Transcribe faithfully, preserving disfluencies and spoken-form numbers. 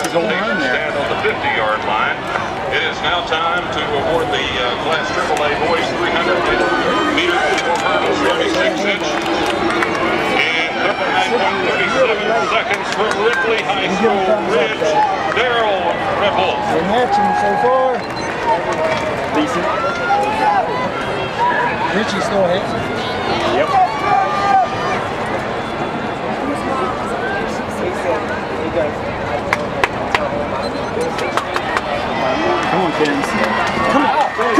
He's going to stand on the fifty-yard line. It is now time to award the uh, Class triple A boys three hundred meter hurdles, thirty-six inch. And nine point three seven seconds from Ripley High School Ridge, Daryl Ripple. They're matching so far. Decent. Richie's still ahead. Yep. Come on, kids. Come on.